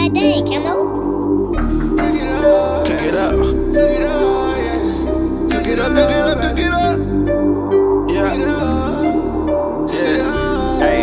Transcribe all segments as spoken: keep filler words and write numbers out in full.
God dang, Camo. Cook it up. Cook it up. Cook it up, yeah. Cook it up, cook it up, cook it up. Yeah. Yeah. Hey.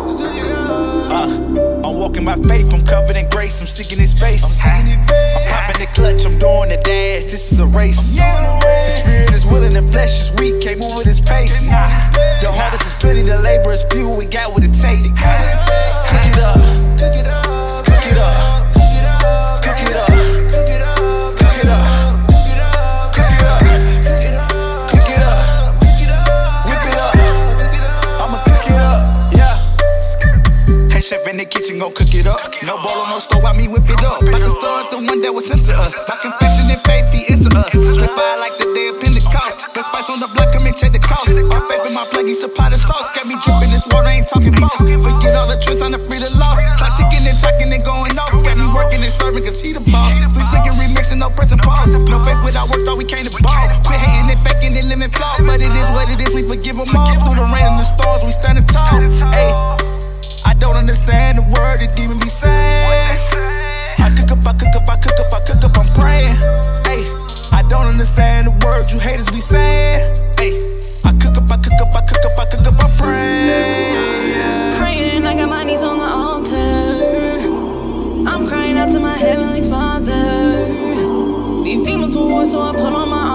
Uh, I'm walking by faith, I'm covered in grace, I'm seeking His face. I'm popping the clutch, I'm doing the dash, this is a race. The spirit is willing, the flesh is weak, can't move at His pace. The hardest is plenty, the labor is few, we got what it takes. Cook it up, cook it up, cook it up, cook it up, cook it up, cook it up, cook it up, cook it up, whip it up, I'ma cook it up, yeah. Hey, chef in the kitchen, gon' cook it up. No bowl on no stove, I me whip it up. Like the store, the one that was sent to us. My confession and faith be into us. Slip by like the day of Pentecost. Best price on the block, come and check the cost. My faith in my plug, he supply the sauce. Got me dripping this water, ain't talking about. Forget all the tricks, I'm the free the loss. Clock ticking and talking and going off. Got me working and serving, cause he the boss. We flicking, remixing, no pressing pause. No faith without work, thought we came to ball. Quit hating it, backing it, living flaws. But it is what it is, we forgive them all. Through the rain and the stars, we standing tall. Ayy, I don't understand the word that demon be saying. I cook up, I cook up, I cook up, I cook up, I'm praying. Ayy, I don't understand the words you haters be saying. Ayy, I cook up, I cook up, I cook up, I cook up, I'm praying. Praying, I got my knees on the altar. I'm crying out to my heavenly Father. These demons will war, so I put on my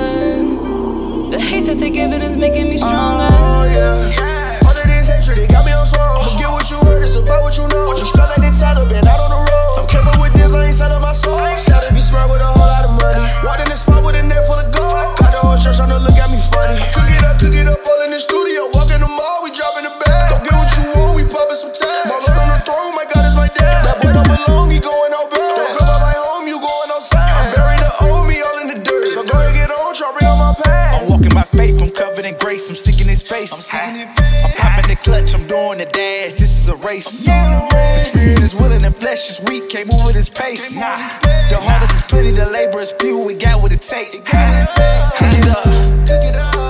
armor. The hate that they're giving is making me stronger. Oh, yeah. All of this hatred, it got me on swirl. Forget what you heard, it's about what you know. You strut like the title, been out on the road. I'm careful with this, I ain't selling my soul. Gotta be smart with a whole lot of money. Walked in the spot with a net full of gold. Got the whole church on the look at me funny. Cook it up, cook it up, all in the studio. Walk in the mall, we dropping the bag. Go get what you want, we popping some tags. My Lord on the throne, my God is my dad. That boy don't belong, he going out bad. Don't come out my home, you going outside. I'm buried the old me all in the dirt. So go and get on, try bring on my past. I'm walking by faith, I'm covered in grace, I'm seeking His face. I'm seeking His face. I'm popping the clutch, I'm doing the dash, this is a race. The spirit is willing, the flesh is weak, can't move at His pace. Nah, the hardest is plenty, the labor is few, we got what it takes. Cook it up, cook it up.